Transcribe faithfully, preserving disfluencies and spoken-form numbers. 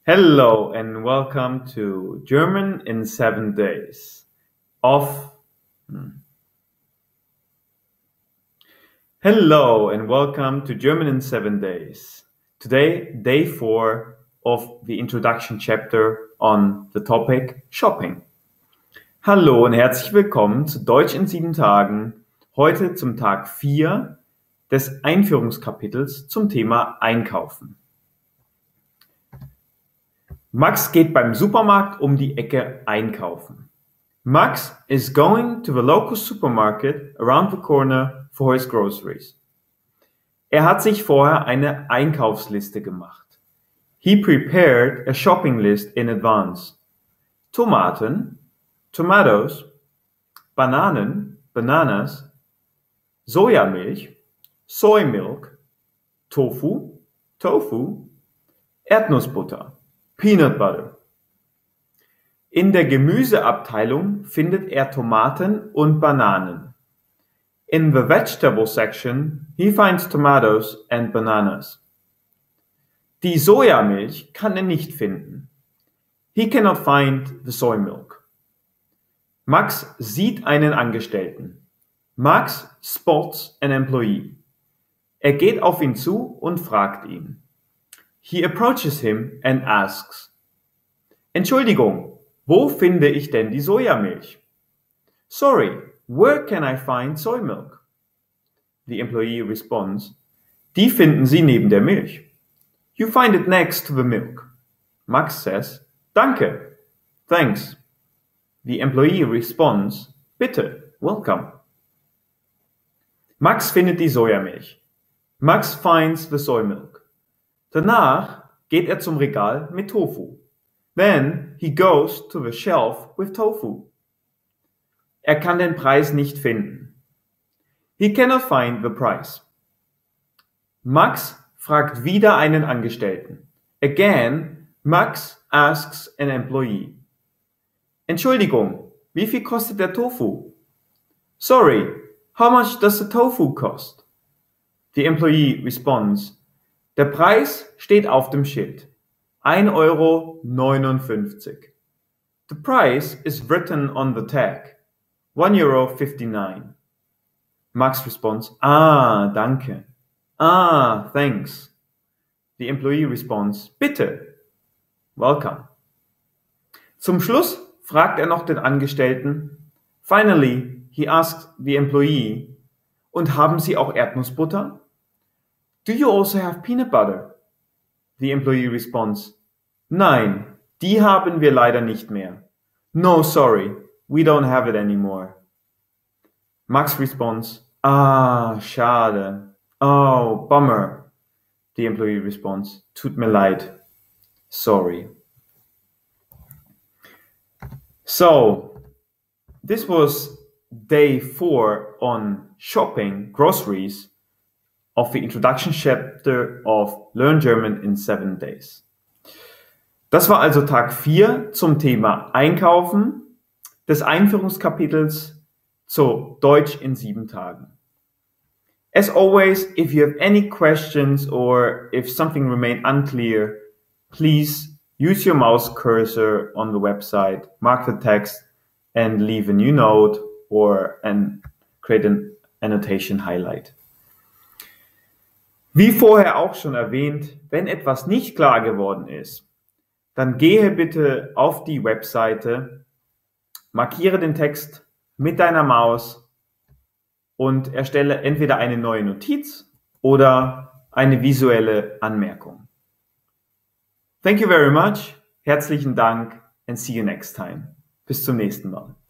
Hello and welcome to German in seven days of hmm. Hello and welcome to German in seven days. Today, day four of the introduction chapter on the topic shopping. Hallo und herzlich willkommen zu Deutsch in sieben Tagen. Heute zum Tag vier des Einführungskapitels zum Thema Einkaufen. Max geht beim Supermarkt um die Ecke einkaufen. Max is going to the local supermarket around the corner for his groceries. Er hat sich vorher eine Einkaufsliste gemacht. He prepared a shopping list in advance. Tomaten, tomatoes, Bananen, bananas, Sojamilch, soy milk, Tofu, tofu, Erdnussbutter, peanut butter. In der Gemüseabteilung findet er Tomaten und Bananen. In the vegetable section, he finds tomatoes and bananas. Die Sojamilch kann er nicht finden. He cannot find the soy milk. Max sieht einen Angestellten. Max spots an employee. Er geht auf ihn zu und fragt ihn. He approaches him and asks, Entschuldigung, wo finde ich denn die Sojamilch? Sorry, where can I find soy milk? The employee responds, die finden Sie neben der Milch. You find it next to the milk. Max says, Danke, thanks. The employee responds, Bitte, welcome. Max findet die Sojamilch. Max finds the soy milk. Danach geht er zum Regal mit Tofu. Then he goes to the shelf with tofu. Er kann den Preis nicht finden. He cannot find the price. Max fragt wieder einen Angestellten. Again, Max asks an employee. Entschuldigung, wie viel kostet der Tofu? Sorry, how much does the tofu cost? The employee responds, der Preis steht auf dem Schild. ein Euro neunundfünfzig. The price is written on the tag. one euro fifty-nine. Max responds, Ah, danke. Ah, thanks. The employee responds, Bitte. Welcome. Zum Schluss fragt er noch den Angestellten. Finally, he asks the employee, und haben Sie auch Erdnussbutter? Do you also have peanut butter? The employee responds, Nein, die haben wir leider nicht mehr. No, sorry, we don't have it anymore. Max responds, Ah, schade. Oh, bummer. The employee responds, Tut mir leid. Sorry. So, this was day four on shopping, groceries, of the introduction chapter of Learn German in seven days. Das war also Tag vier zum Thema Einkaufen des Einführungskapitels zu Deutsch in sieben Tagen. As always, if you have any questions or if something remained unclear, please use your mouse cursor on the website, mark the text and leave a new note or and create an annotation highlight. Wie vorher auch schon erwähnt, wenn etwas nicht klar geworden ist, dann gehe bitte auf die Webseite, markiere den Text mit deiner Maus und erstelle entweder eine neue Notiz oder eine visuelle Anmerkung. Thank you very much, herzlichen Dank and see you next time. Bis zum nächsten Mal.